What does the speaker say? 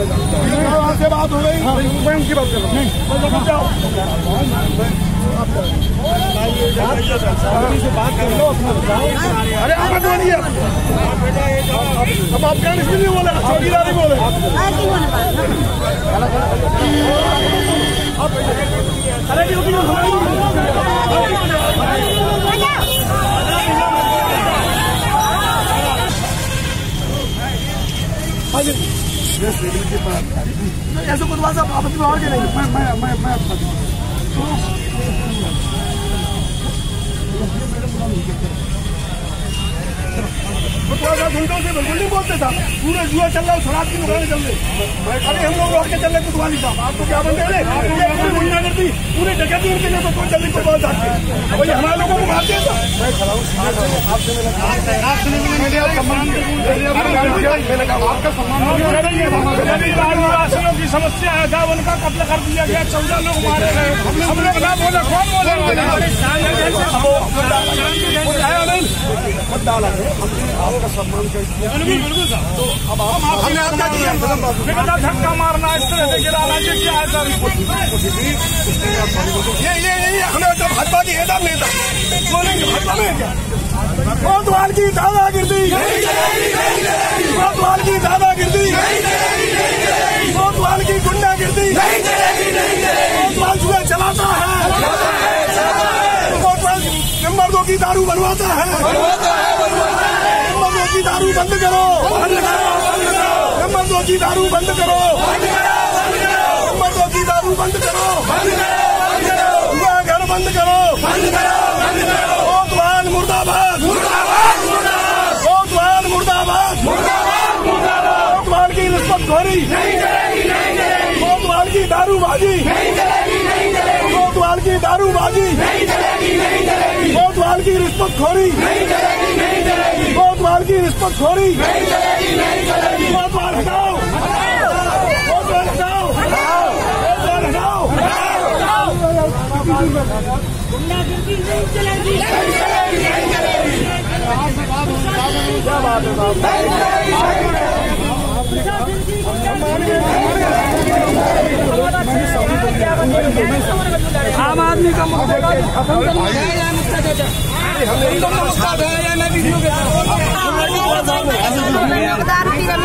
से बात हो गई, मैं उनकी बात कर रहा हूँ। से बात कर लो अपना बताओ। अरे आप बोलिए, अब आप क्या नहीं बोले, चौकीदार नहीं बोले। अरे ऐसे कुतवाल साहब आपत्ति में और के नहीं, मैं कुतवाल साहब घंटों से बिल्कुल नहीं बोलते साहब, पूरे जुआ चल रहा है, शराब की दुकानें चल रही। अरे हम लोग लौट के चल रहे कुतवाली साहब, आपको क्या बनते हैं? गुंडा करती पूरे डकैती उनके लिए तो कोई जल्दी को बहुत आते हैं, वही हमारे लोगों को मारते हैं। मैं खड़ा हूँ आपसे, आपका सम्मान की समस्या है साहब, उनका कत्ल कर दिया गया, 14 लोग मारे गए। हम लोग ना बोले, कौन बोले? आपका सम्मान कर दिया, बिल्कुल साहब। तो अब हमने आपका किया, धक्का मारना, इस तरह से गिराना, ये क्या है सर? ये हमें जब भाजपा की नेता बोलेंगे भाजपा में क्या कोतवाल की दादागिरी, कोतवाल की दादागिरी, कोतवाल की गुंडागिरी, कोतवाल जुआ चलाता है, कोतवाल नंबर 2 की दारू बनवाता है। नंबर 2 की दारू बंद करो, नंबर 2 की दारू बंद करो, नंबर 2 की दारू बंद करो, घर बंद करो, कोतवाल मुर्दाबाद, कोतवाल मुर्दाबाद, कोतवाल की रिश्वतखोरी, कोतवाल की दारूबाजी, कोतवाल की दारूबाजी, कोतवाल की रिश्वतखोरी, कोतवाल की रिश्वतखोरी, कोतवाल हटाओ, कोतवाल हटाओ, कोतवाल हटाओ। गुंडागिरी नहीं चलेगी, क्या बात है साहब? आम आदमी का मुद्दा खत्म करना है या मुद्दा